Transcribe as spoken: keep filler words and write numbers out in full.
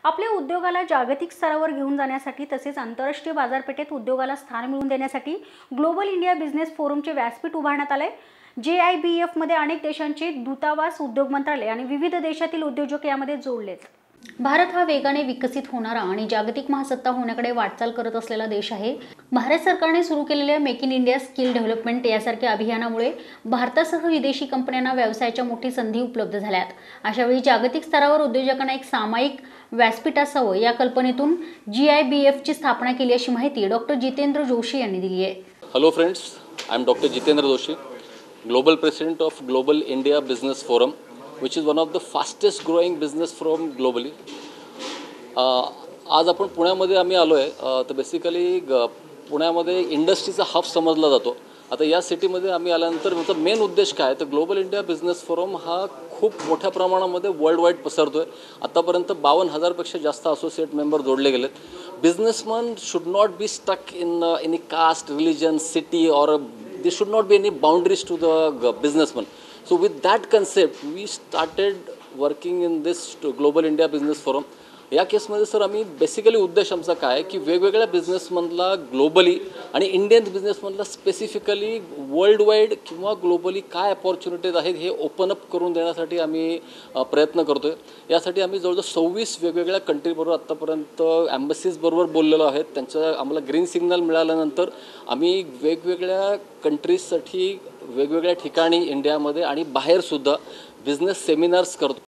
आपल्या उद्योगाला जागतिक स्तरावर घेऊन जाण्यासाठी तसेच आंतरराष्ट्रीय बाजारपेठेत उद्योगाला स्थान मिळवून देण्यासाठी ग्लोबल इंडिया बिझनेस फोरमचे व्यासपीठ उभारण्यात आले। जे आय बी एफ मध्ये अनेक देशांचे दूतावास, उद्योग मंत्रालय आणि विविध देशातील उद्योजक यामध्ये जोडलेत। भारत हा वेगाने विकसित होणारा आणि जागतिक महासत्ता होण्याकडे वाटचाल करत असलेला देश आहे। भारत सरकारने सुरू केलेल्या make in India skill development यासारख्या अभियानामुळे भारतासह विदेशी कंपन्यांना व्यवसायाच्या मोठी संधी उपलब्ध झाल्यात। अशावेळी जागतिक स्तरावर उद्योजकांना एक सामायिक व्यासपीठ असावं या कल्पनेतून जी आय बी एफ ची स्थापना केली अशी माहिती डॉक्टर जितेंद्र जोशी यांनी दिली आहे। Hello friends, I am doctor Jitendra Joshi, Global President of Global India Business Forum, which is one of the fastest growing business forum globally. आज आपण पुण्यामध्ये आम्ही आलो आहे, तर बेसिकली पुण्यामध्ये इंडस्ट्रीचा हब समजला जातो। आता या सिटीमध्ये आम्ही आल्यानंतर त्याचा मेन उद्देश काय, तर ग्लोबल इंडिया बिझनेस फोरम हा खूप मोठ्या प्रमाणामध्ये वर्ल्ड वाईड पसरतो आहे। आतापर्यंत बावन्न हजारपेक्षा जास्त असोसिएट मेंबर जोडले गेलेत। Businessman should not be stuck in any caste, religion, city, और there should not be any boundaries to the businessman. So with that concept, we started working in this Global India Business Forum. या केसमध्ये sir आम्ही basically उद्देश आमचा काय की वेगवेगळ्या बिझनेसमनला ग्लोबली आणि इंडियन बिझनेसमनला स्पेसिफिकली वर्ल्ड वाईड किंवा ग्लोबली काय अपॉर्च्युनिटीज आहेत हे ओपन अप करून देण्यासाठी आम्ही प्रयत्न करतो आहे। यासाठी आम्ही जवळजवळ सव्वीस वेगवेगळ्या कंट्रीबरोबर आत्तापर्यंत ॲम्बसीजबरोबर बोललेलो आहेत। त्यांचं आम्हाला ग्रीन सिग्नल मिळाल्यानंतर आम्ही वेगवेगळ्या कंट्रीजसाठी वेगवेगळ्या ठिकाणी इंडियामध्ये आणि बाहेरसुद्धा बिझनेस सेमिनार्स करतो।